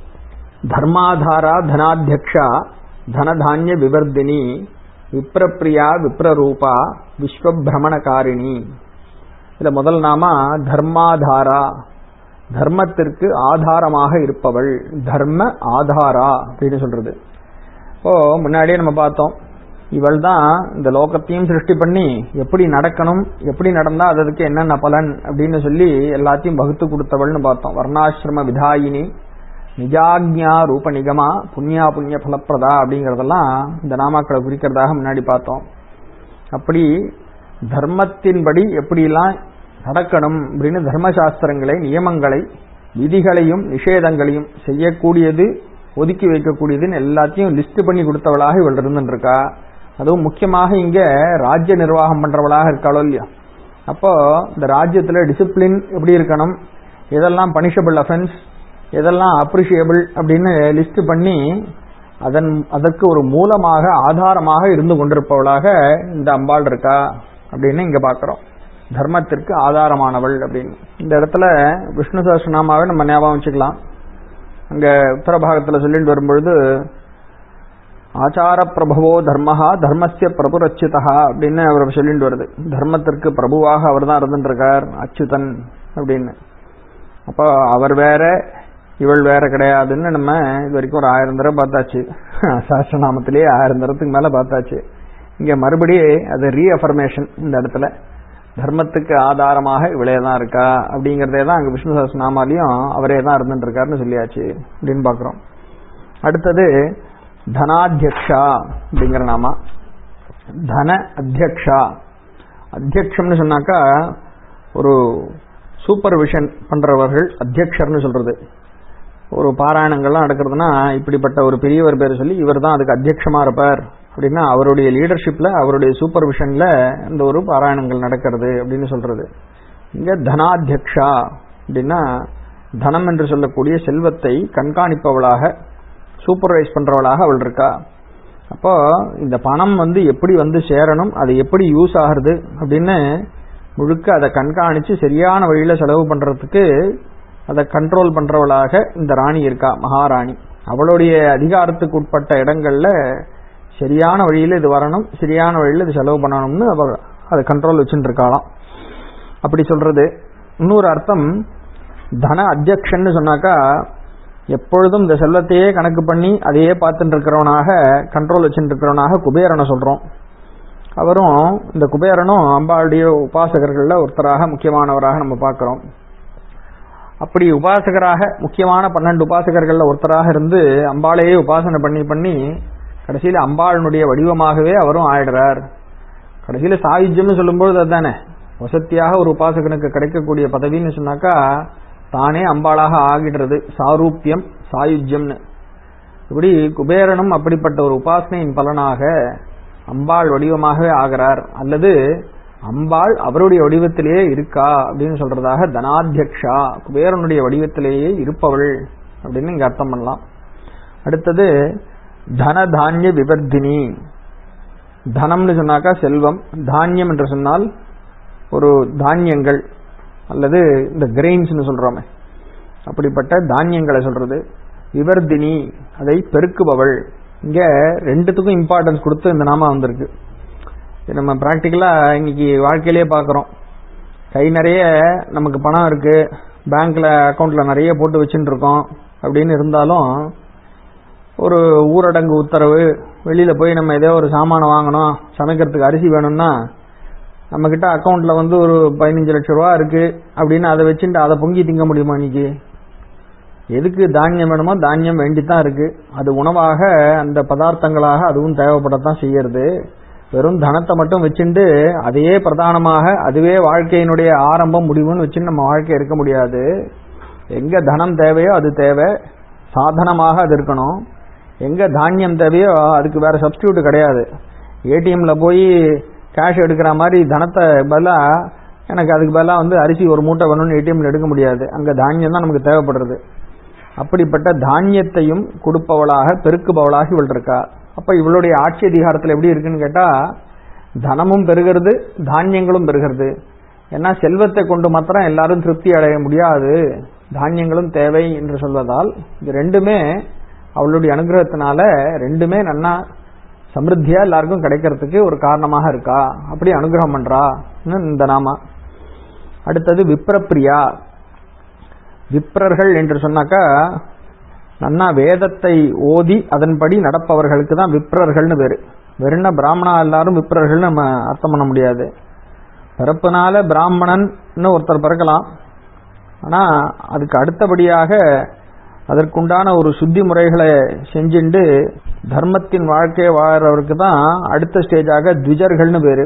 தர்மாதாரா தனாத்யக்ஷா தனதானிய விவர்தினி விப்ரப்ரியா விப்ரரூபா விஸ்வபிரமணகாரிணி. இதுல முதல் நாம தர்மாதாரா, தர்மத்திற்கு ஆதாரமாக இருப்பவள், தர்ம ஆதாரா அப்படின்னு சொல்றது. இப்போ முன்னாடியே நம்ம பார்த்தோம், இவள் தான் இந்த லோகத்தையும் சிருஷ்டி பண்ணி எப்படி நடக்கணும், எப்படி நடந்தா அதுக்கு என்னென்ன பலன் அப்படின்னு சொல்லி எல்லாத்தையும் வகுத்து கொடுத்தவள்னு பார்த்தோம். வர்ணாசிரம விதாயினி, நிஜாக்ஞா ரூப நிகமா, புண்ணியா புண்ணிய பலப்பிரதா அப்படிங்கறதெல்லாம் இந்த நாமாக்களை குறிக்கிறதாக முன்னாடி பார்த்தோம். அப்படி தர்மத்தின்படி எப்படிலாம் நடக்கணும் அப்படின்னு தர்மசாஸ்திரங்களை, நியமங்களை, விதிகளையும் நிஷேதங்களையும் செய்யக்கூடியது, ஒதுக்கி வைக்கக்கூடியதுன்னு எல்லாத்தையும் லிஸ்ட் பண்ணி கொடுத்தவளாக இவள் இருந்துருக்கா. அதுவும் முக்கியமாக இங்க ராஜ்ய நிர்வாகம் பண்றவளாக இருக்காளோ இல்லையா. அப்போ இந்த ராஜ்யத்துல டிசிப்ளின் எப்படி இருக்கணும், எதெல்லாம் பனிஷபிள் அஃபென்ஸ், எதெல்லாம் அப்ரிஷியபிள் அப்படின்னு லிஸ்ட் பண்ணி அதன் அதற்கு ஒரு மூலமாக ஆதாரமாக இருந்து கொண்டிருப்பவளாக இந்த அம்பாள் இருக்கா அப்படின்னு இங்க பாக்கிறோம். தர்மத்திற்கு ஆதாரமானவள் அப்படின்னு இந்த இடத்துல விஷ்ணு சஹஸ்ரநாமாவை நம்ம ஞாபகம் வச்சுக்கலாம். அங்க உத்தரபாகத்துல சொல்லிட்டு வரும்பொழுது ஆச்சார பிரபவோ தர்மஹா தர்மஸ்ய பிரபுரச்சுதா அப்படின்னு அவர் சொல்லிட்டு வருது. தர்மத்திற்கு பிரபுவாக அவர் தான் இருந்துட்டு இருக்கார், அச்சுதன் அப்படின்னு. அப்போ அவர் வேற இவள் வேற கிடையாதுன்னு நம்ம இது வரைக்கும் ஒரு ஆயிரம் தடவை பார்த்தாச்சு. சஹஸ்ரநாமத்திலேயே ஆயிரம் தடத்துக்கு மேல பார்த்தாச்சு. இங்க மறுபடியும் அது ரீஅஃபர்மேஷன். இந்த இடத்துல தர்மத்துக்கு ஆதாரமாக இவளே தான் இருக்கா அப்படிங்கறதே தான் அங்க விஷ்ணு சஹஸ்ரநாமாலையும் அவரே தான் இருந்துட்டு இருக்காருன்னு சொல்லியாச்சு அப்படின்னு பாக்குறோம். அடுத்தது தனாத்யக்ஷா அப்படிங்கிற நாமா. தன அத்தியக்ஷா, அத்தியக்ஷம்னு சொன்னாக்கா ஒரு சூப்பர்விஷன் பண்றவர்கள் அத்தியக்ஷர்னு சொல்றது. ஒரு பாராயணங்கள்லாம் நடக்கிறதுனா இப்படிப்பட்ட ஒரு பெரியவர் பேர் சொல்லி இவர் தான் அதுக்கு அத்தியக்ஷமா இருப்பார் அப்படின்னா அவருடைய லீடர்ஷிப்ல, அவருடைய சூப்பர்விஷன்ல இந்த ஒரு பாராயணங்கள் நடக்கிறது அப்படின்னு சொல்றது. இங்க தனாத்யக்ஷா அப்படின்னா தனம் என்று சொல்லக்கூடிய செல்வத்தை கண்காணிப்பவளாக, சூப்பர்வைஸ் பண்றவளாக அவள் இருக்கா. அப்போ இந்த பணம் வந்து எப்படி வந்து சேரணும், அது எப்படி யூஸ் ஆகுறது அப்படின்னு முழுக்க அதை கண்காணிச்சு சரியான வழியில செலவு பண்றதுக்கு அதை கண்ட்ரோல் பண்றவளாக இந்த ராணி இருக்கா, மகாராணி. அவளுடைய அதிகாரத்துக்கு உட்பட்ட இடங்கள்ல சரியான வழியில இது வரணும், சரியான வழியில இது செலவு பண்ணணும்னு அவ அதை கண்ட்ரோல் வச்சுட்டு இருக்காளாம். அப்படி சொல்றது. இன்னொரு அர்த்தம் தன அத்தியக்ஷன்னு சொன்னாக்கா எப்பொழுதும் இந்த செல்வத்தையே கணக்கு பண்ணி அதையே பார்த்துட்டு இருக்கிறவனாக, கண்ட்ரோல் வச்சுட்டு இருக்கிறவனாக குபேரனை சொல்றோம். அவரும் இந்த குபேரனும் அம்பாளுடைய உபாசகர்கள்ல ஒருத்தராக முக்கியமானவராக நம்ம பார்க்கிறோம். அப்படி உபாசகராக முக்கியமான பன்னெண்டு உபாசகர்கள்ல ஒருத்தராக இருந்து அம்பாளையே உபாசனை பண்ணி பண்ணி கடைசியில அம்பாளுடைய வடிவமாகவே அவரும் ஆயிடுறார். கடைசியில சாயுஜ்யம்னு சொல்லும்போது அதுதானே வசத்தியாக ஒரு உபாசகனுக்கு கிடைக்கக்கூடிய பதவின்னு சொன்னாக்கா தானே அம்பாளாக ஆகிடுறது. சாரூபியம், சாயுஜ்யம்னு. இப்படி குபேரனும் அப்படிப்பட்ட ஒரு உபாசனையின் பலனாக அம்பாள் வடிவமாகவே ஆகிறார், அல்லது அம்பாள் அவருடைய வடிவத்திலேயே இருக்கா அப்படின்னு சொல்றதாக தனாத்யக்ஷா, குபேரனுடைய வடிவத்திலேயே இருப்பவள் அப்படின்னு இங்க அர்த்தம் பண்ணலாம். அடுத்தது தன தானிய விவர்தினி. தனம்னு சொன்னாக்கா செல்வம், தானியம் என்று சொன்னால் ஒரு தானியங்கள் அல்லது இந்த கிரெயின்ஸ் சொல்றோமே அப்படிப்பட்ட தானியங்களை சொல்றது. விவர்தினி, அதை பெருக்குபவள். இங்க ரெண்டுத்துக்கும் இம்பார்ட்டன்ஸ் கொடுத்து இந்த நாம வந்திருக்கு. நம்ம பிராக்டிக்கலா இன்னைக்கு வாழ்க்கையிலேயே பாக்குறோம். கை நிறைய நமக்கு பணம் இருக்கு, பேங்க்ல அக்கௌண்ட்ல நிறைய போட்டு வச்சுட்டு இருக்கோம் அப்படின்னு இருந்தாலும் ஒரு ஊரடங்கு உத்தரவு, வெளியில போய் நம்ம ஏதோ ஒரு சாமானை வாங்கணும், சமைக்கிறதுக்கு அரிசி வேணும்னா நம்ம கிட்ட அக்கௌண்ட்ல வந்து ஒரு பதினஞ்சு லட்சம் ரூபா இருக்கு அப்படின்னு அதை வச்சுட்டு அதை பொங்கி திங்க முடியுமா? இன்னைக்கு எதுக்கு தானியம் வேணுமோ தானியம் வேண்டித்தான் இருக்கு. அது உணவாக அந்த பதார்த்தங்களாக அதுவும் தேவைப்படத்தான் செய்யறது. வெறும் தனத்தை மட்டும் வச்சுட்டு அதையே பிரதானமாக அதுவே வாழ்க்கையினுடைய ஆரம்பம் முடிவுன்னு வச்சுட்டு நம்ம வாழ்க்கை இருக்க முடியாது. எங்க தனம் தேவையோ அது தேவை, சாதனமாக அது இருக்கணும். எங்க தானியம் தேவையோ அதுக்கு வேற சப்ஸ்டியூட் கிடையாது. ஏடிஎம்ல போய் கேஷ் எடுக்கிற மாதிரி தனத்தை பதிலா எனக்கு அதுக்கு பதிலாக வந்து அரிசி ஒரு மூட்டை வேணும்னு ஏடிஎம்ல எடுக்க முடியாது. அங்க தானியம் தான் நமக்கு தேவைப்படுறது. அப்படிப்பட்ட தானியத்தையும் கொடுப்பவளாக பெருக்குபவளாக இவள் இருக்கா. அப்ப இவளுடைய ஆட்சி அதிகாரத்தில் எப்படி இருக்குன்னு கேட்டா, தனமும் பெருகிறது, தானியங்களும் பெருகிறது. ஏன்னா செல்வத்தை கொண்டு மாத்திரம் எல்லாரும் திருப்தி அடைய முடியாது, தானியங்களும் தேவை என்று சொல்வதால் இது ரெண்டுமே அவளுடைய அனுகிரகத்தினால ரெண்டுமே நன்னா சமிருத்தியா எல்லாருக்கும் கிடைக்கிறதுக்கு ஒரு காரணமாக இருக்கா. அப்படி அனுகிரகம் பண்றா இந்த நாமா. அடுத்தது விப்ரப்பிரியா. விப்ரர்கள் என்று சொன்னாக்கா நன்னா வேதத்தை ஓதி அதன்படி நடப்பவர்களுக்கு தான் விப்ரர்கள்னு பேரு. வெறும் பிராமணா எல்லாரும் விப்ரர்கள் நம்ம அர்த்தம் பண்ண முடியாது. பிறப்புனால பிராமணன் ஒருத்தர் பிறக்கலாம், ஆனா அதுக்கு அடுத்தபடியாக அதற்குண்டான ஒரு சுத்தி முறைகளை செஞ்சுண்டு தர்மத்தின் வாழ்க்கையை வாழறவருக்கு தான் அடுத்த ஸ்டேஜாக த்விஜர்கள்னு பேரு.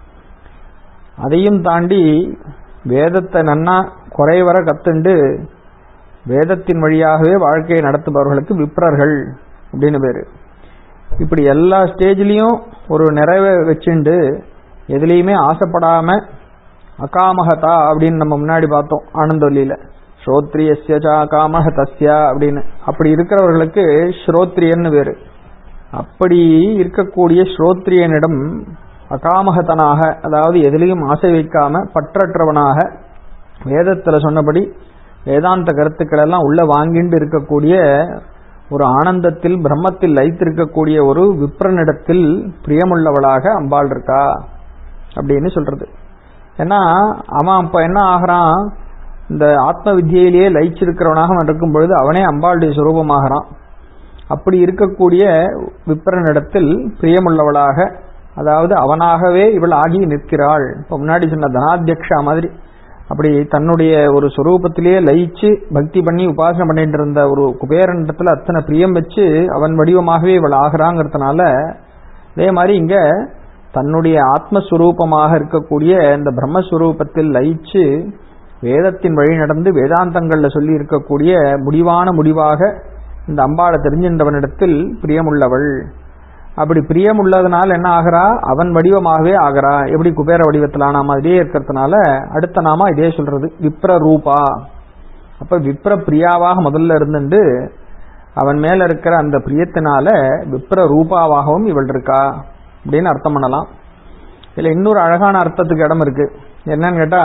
அதையும் தாண்டி வேதத்தை நன்னா குறைவர கத்துண்டு வேதத்தின் வழியாகவே வாழ்க்கையை நடத்துபவர்களுக்கு விப்ரர்கள் அப்படின்னு பேரு. இப்படி எல்லா ஸ்டேஜ்லயும் ஒரு நிறைவை வச்சுண்டு எதுலையுமே ஆசைப்படாம அகாமகதா அப்படின்னு நம்ம முன்னாடி பார்த்தோம் ஆனந்தவல்லியில, ஸ்ரோத்ரியஸ்யா காமஹ தஸ்யா அப்படின்னு. அப்படி இருக்கிறவர்களுக்கு ஸ்ரோத்ரியன்னு பேரு. அப்படி இருக்கக்கூடிய ஸ்ரோத்ரியனிடம் அகாமகத்தனாக, அதாவது எதிலையும் ஆசை வைக்காம பற்றற்றவனாக வேதத்துல சொன்னபடி வேதாந்த கருத்துக்கள் எல்லாம் உள்ள வாங்கிட்டு இருக்கக்கூடிய ஒரு ஆனந்தத்தில் பிரம்மத்தில் லைத்திருக்கக்கூடிய ஒரு விப்ரனிடத்தில் பிரியமுள்ளவளாக அம்பாள் இருக்கா அப்படின்னு சொல்றது. ஏன்னா அவன் அப்ப என்ன ஆகிறான், இந்த ஆத்ம வித்தியிலேயே லயிச்சிருக்கிறவனாக அவன் இருக்கும் பொழுது அவனே அம்பாளுடைய சுரூபமாகறான். அப்படி இருக்கக்கூடிய விப்ரனிடத்தில் பிரியமுள்ளவளாக, அதாவது அவனாகவே இவள் ஆகி நிற்கிறாள். இப்ப முன்னாடி சொன்ன தனாத்தியக்ஷா மாதிரி அப்படி தன்னுடைய ஒரு சுரூபத்திலேயே லயிச்சு பக்தி பண்ணி உபாசனை பண்ணிட்டு இருந்த ஒரு குபேரனிடத்துல அத்தனை பிரியம் வச்சு அவன் வடிவமாகவே இவள் ஆகிறாங்கிறதுனால, அதே மாதிரி இங்க தன்னுடைய ஆத்மஸ்வரூபமாக இருக்கக்கூடிய இந்த பிரம்மஸ்வரூபத்தில் லயிச்சு வேதத்தின் வழி நடந்து வேதாந்தங்கள்ல சொல்லி இருக்கக்கூடிய முடிவான முடிவாக இந்த அம்பாளை தெரிஞ்சின்றவனிடத்தில் பிரியமுள்ளவள். அப்படி பிரியம் உள்ளதுனால என்ன ஆகிறா, அவன் வடிவமாகவே ஆகிறா. எப்படி குபேர வடிவத்திலான மாதிரியே இருக்கிறதுனால அடுத்த நாமா இதே சொல்றது விப்ர ரூபா. அப்ப விப்ர பிரியாவாக முதல்ல இருந்துட்டு அவன் மேல இருக்கிற அந்த பிரியத்தினால விப்ர ரூபாவாகவும் இவள் இருக்கா அப்படின்னு அர்த்தம் பண்ணலாம். இதுல இன்னொரு அழகான அர்த்தத்துக்கு இடம் இருக்கு. என்னன்னு கேட்டா,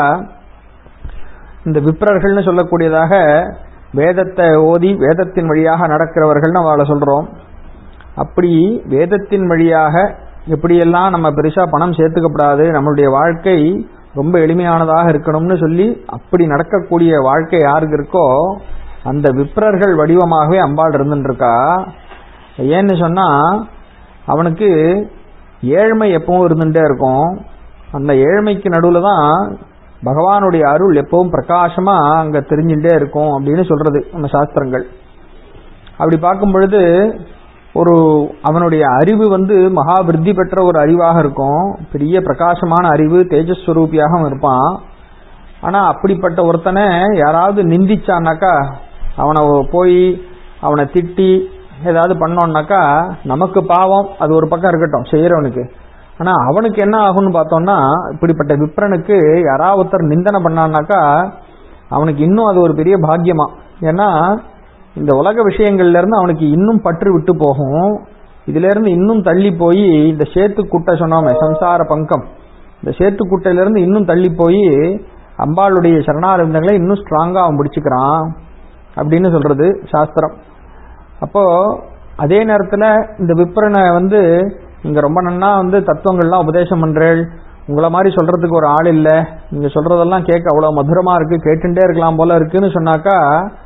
இந்த விப்ரர்கள்னு சொல்லக்கூடியதாக வேதத்தை ஓதி வேதத்தின் வழியாக நடக்கிறவர்கள்னு அவளை சொல்றோம். அப்படி வேதத்தின் வழியாக எப்படியெல்லாம் நம்ம பெருசா பணம் சேர்த்துக்கப்படாது, நம்மளுடைய வாழ்க்கை ரொம்ப எளிமையானதாக இருக்கணும்னு சொல்லி அப்படி நடக்கக்கூடிய வாழ்க்கை யாருக்கு இருக்கோ அந்த விப்ரர்கள் வடிவமாகவே அம்பாள் இருந்துட்டு இருக்கா. ஏன்னு சொன்னா அவனுக்கு ஏழ்மை எப்பவும் இருந்துட்டே இருக்கும். அந்த ஏழ்மைக்கு நடுவுல தான் பகவானுடைய அருள் எப்பவும் பிரகாசமா அங்க தெரிஞ்சுட்டே இருக்கும் அப்படின்னு சொல்றது நம்ம சாஸ்திரங்கள். அப்படி பார்க்கும் பொழுது ஒரு அவனுடைய அறிவு வந்து மகா விருத்தி பெற்ற ஒரு அறிவாக இருக்கும். பெரிய பிரகாசமான அறிவு, தேஜஸ்வரூபியாக இருப்பான். ஆனா அப்படிப்பட்ட ஒருத்தனை யாராவது நிந்திச்சான்னாக்கா, அவனை போய் அவனை திட்டி ஏதாவது பண்ணோம்னாக்கா நமக்கு பாவம், அது ஒரு பக்கம் இருக்கட்டும் செய்யறவனுக்கு. ஆனா அவனுக்கு என்ன ஆகும்னு பார்த்தோம்னா, இப்படிப்பட்ட விப்ரனுக்கு யாராவது ஒருத்தர் நிந்தனை பண்ணான்னாக்கா அவனுக்கு இன்னும் அது ஒரு பெரிய பாக்கியமா. ஏன்னா இந்த உலக விஷயங்கள்ல இருந்து அவனுக்கு இன்னும் பற்று விட்டு போகும். இதுல இருந்து இன்னும் தள்ளி போய் இந்த சேத்து குட்டை சொன்னோமே சம்சார பங்கம், இந்த சேத்து குட்டையில இருந்து இன்னும் தள்ளி போய் அம்பாளுடைய சரணாரவிந்தங்களை இன்னும் ஸ்ட்ராங்கா அவன் பிடிச்சுக்கிறான் அப்படின்னு சொல்றது சாஸ்திரம். அப்போ அதே நேரத்துல இந்த விப்ரனை வந்து இங்க ரொம்ப நன்னா வந்து தத்துவங்கள்லாம் உபதேசம் பண்றேள், உங்களை மாதிரி சொல்றதுக்கு ஒரு ஆள் இல்ல, நீங்க சொல்றதெல்லாம் கேட்க அவ்வளவு மதுரமா இருக்கு, கேட்டுட்டே இருக்கலாம் போல இருக்குன்னு சொன்னாக்கா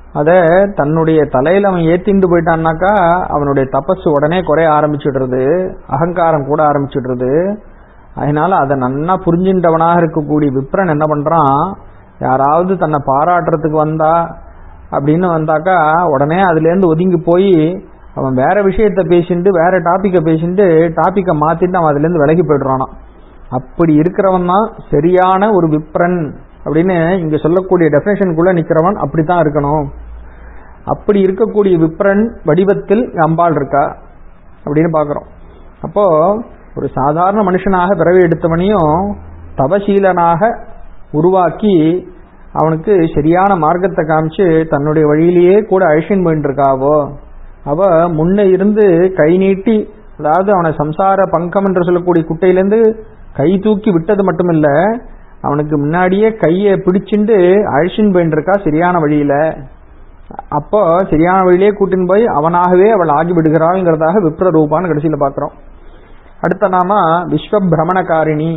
அத தன்னுடைய தலையில அவன் ஏத்திண்டு போயிட்டான்னாக்கா அவனுடைய தபஸ் உடனே குறைய ஆரம்பிச்சுடுறது, அகங்காரம் கூட ஆரம்பிச்சுடுறது. அதனால அதை நன்னா புரிஞ்சின்றவனாக இருக்கக்கூடிய விப்ரன் என்ன பண்றான், யாராவது தன்னை பாராட்டுறதுக்கு வந்தா அப்படின்னு வந்தாக்கா உடனே அதுல இருந்து ஒதுங்கி போய் அவன் வேற விஷயத்த பேசிட்டு வேற டாபிக்க பேசிட்டு டாபிக்க மாத்திட்டு அவன் அதுல இருந்து விலகி போயிடுறானா. அப்படி இருக்கிறவன் தான் சரியான ஒரு விப்ரன் அப்படின்னு இங்க சொல்லக்கூடிய டெஃபினேஷனுக்குள்ள நிக்கிறவன் அப்படித்தான் இருக்கணும். அப்படி இருக்கக்கூடிய விப்ரன் வடிவத்தில் அம்பாள் இருக்கா அப்படின்னு பாக்குறோம். அப்போ ஒரு சாதாரண மனுஷனாக பிறவி எடுத்தவனையும் தவசீலனாக உருவாக்கி அவனுக்கு சரியான மார்க்கத்தை காமிச்சு தன்னுடைய வழியிலேயே கூட அழிச்சின் போயிட்டு இருக்காவோ. அவ முன்ன இருந்து கை நீட்டி, அதாவது அவனை சம்சார பங்கம் என்று சொல்லக்கூடிய குட்டையிலேருந்து கை தூக்கி விட்டது மட்டுமில்ல, அவனுக்கு முன்னாடியே கையை பிடிச்சிண்டு அழிச்சின் போயிட்டு இருக்கா சரியான வழியில. அப்போ சரியான வழியிலே கூட்டின்னு போய் அவனாகவே அவள் ஆகி விடுகிறாள்ங்கிறதாக விப்ர ரூபான்னு கடைசியில பாக்குறோம். அடுத்த நாம விஸ்வ பிரமணகாரிணி.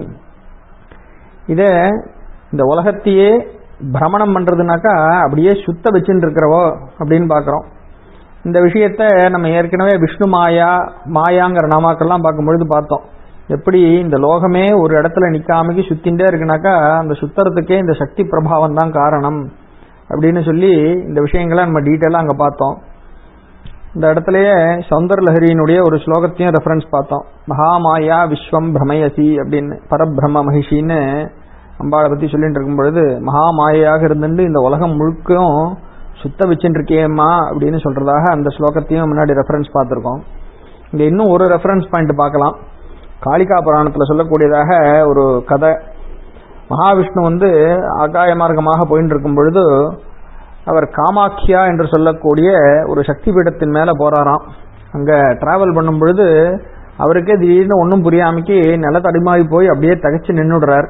இத இந்த உலகத்தையே பிரமணம் பண்றதுனாக்கா அப்படியே சுத்த வச்சுட்டு இருக்கிறவோ அப்படின்னு பாக்குறோம். இந்த விஷயத்த நம்ம ஏற்கனவே விஷ்ணு மாயா மாயாங்கிற நாமாக்கெல்லாம் பார்க்கும்பொழுது பார்த்தோம். எப்படி இந்த லோகமே ஒரு இடத்துல நிக்காமக்கு சுத்தின்ண்டே இருக்குனாக்கா அந்த சுத்தறதுக்கே இந்த சக்தி பிரபாவம் தான் காரணம் அப்படின்னு சொல்லி இந்த விஷயங்களை நம்ம டீட்டெயிலா அங்க பார்த்தோம். இந்த இடத்துலயே சௌந்தர லஹரியினுடைய ஒரு ஸ்லோகத்தையும் ரெஃபரன்ஸ் பார்த்தோம். மகாமாயா விஸ்வம் பிரமயசி அப்படின்னு பரபிரம்ம மகிஷின்னு அம்பாளை பத்தி சொல்லிட்டு இருக்கும் பொழுது மகாமாயாக இருந்துட்டு இந்த உலகம் முழுக்கும் சுத்த வச்சுட்டு இருக்கேம்மா அப்படின்னு சொல்றதாக அந்த ஸ்லோகத்தையும் முன்னாடி ரெஃபரன்ஸ் பார்த்திருக்கோம். இங்க இன்னும் ஒரு ரெஃபரன்ஸ் பாயிண்ட் பார்க்கலாம். காளிகா புராணத்துல சொல்லக்கூடியதாக ஒரு கதை. மகாவிஷ்ணு வந்து ஆகாய மார்க்கமாக போயிட்டு இருக்கும் பொழுது அவர் காமாக்கியா என்று சொல்லக்கூடிய ஒரு சக்தி பீடத்தின் மேல போறாராம். அங்க டிராவல் பண்ணும் பொழுது அவருக்கே திடீர்னு ஒன்னும் புரியாமைக்கு நில தடிமாறி போய் அப்படியே தகச்சு நின்றுடுறார்.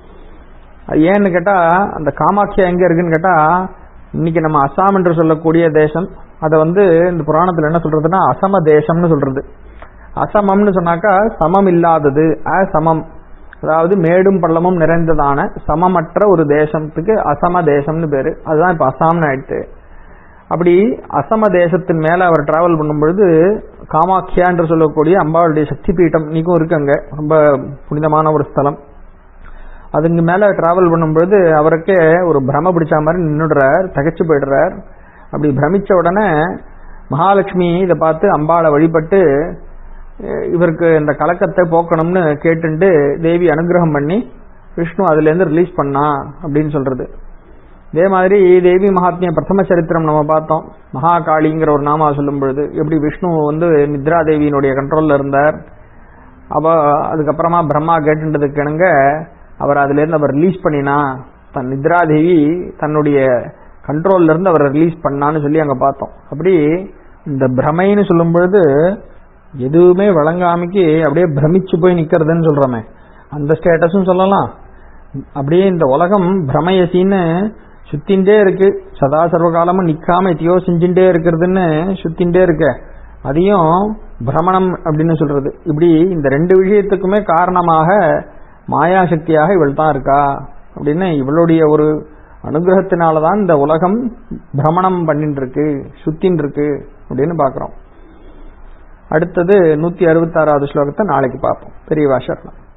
ஏன்னு கேட்டா அந்த காமாக்கியா எங்க இருக்குன்னு கேட்டா இன்னைக்கு நம்ம அசாம் என்று சொல்லக்கூடிய தேசம், அதை வந்து இந்த புராணத்துல என்ன சொல்றதுன்னா அசம தேசம்னு சொல்றது. அசமம்னு சொன்னாக்கா சமம் இல்லாதது, அசமம், அதாவது மேடும் பள்ளமும் நிறைந்ததான சமமற்ற ஒரு தேசத்துக்கு அசம தேசம்னு பேரு. அதுதான் இப்ப அசாம்னு ஆயிடுச்சு. அப்படி அசம தேசத்தின் மேல அவர் டிராவல் பண்ணும் பொழுது காமாக்கியா என்று சொல்லக்கூடிய அம்பாளுடைய சக்தி பீட்டம் இன்னைக்கும் இருக்கு. அங்க ரொம்ப புனிதமான ஒரு ஸ்தலம். அதுக்கு மேல டிராவல் பண்ணும் பொழுது அவருக்கே ஒரு பிரம பிடிச்ச மாதிரி நின்றுடுறார், தகச்சு போயிடுறார். அப்படி பிரமிச்ச உடனே மகாலட்சுமி இதை பார்த்து அம்பாளை வழிபட்டு இவருக்கு இந்த கலக்கத்தை போக்கணும்னு கேட்டுட்டு தேவி அனுகிரகம் பண்ணி விஷ்ணு அதுல இருந்து ரிலீஸ் பண்ணா அப்படின்னு சொல்றது. இதே மாதிரி தேவி மகாத்மிய பிரதம சரித்திரம் நம்ம பார்த்தோம். மகாகாளிங்கிற ஒரு நாமா சொல்லும் பொழுது எப்படி விஷ்ணு வந்து நித்ரா தேவியினுடைய கண்ட்ரோல்ல இருந்தார். அவ அதுக்கப்புறமா பிரம்மா கேட்டுன்றதுக்கு இணங்க அவர் அதுல இருந்து அவர் ரிலீஸ் பண்ணினா, தன் நித்ரா தேவி தன்னுடைய கண்ட்ரோல்ல இருந்து அவர் ரிலீஸ் பண்ணான்னு சொல்லி அங்க பார்த்தோம். அப்படி இந்த பிரமைன்னு சொல்லும் பொழுது எதுவுமே வழங்காமைக்கு அப்படியே பிரமிச்சு போய் நிக்கிறதுன்னு சொல்றோமே, அந்த ஸ்டேட்டஸும் சொல்லலாம். அப்படியே இந்த உலகம் பிரமயசின்னு சுத்தின்டே இருக்கு, சதா சர்வகாலமும் நிக்காம எத்தையோ செஞ்சுட்டே இருக்கிறதுன்னு சுத்தின்டே இருக்க, அதையும் பிரமணம் அப்படின்னு சொல்றது. இப்படி இந்த ரெண்டு விஷயத்துக்குமே காரணமாக மாயாசக்தியாக இவள் தான் இருக்கா அப்படின்னு இவளுடைய ஒரு அனுகிரகத்தினாலதான் இந்த உலகம் பிரமணம் பண்ணிட்டு இருக்கு, சுத்தின் இருக்கு அப்படின்னு பாக்குறோம். அடுத்தது நூத்தி அறுபத்தி ஆறாவது ஸ்லோகத்தை நாளைக்கு பார்ப்போம். பெரியவா சரணம்.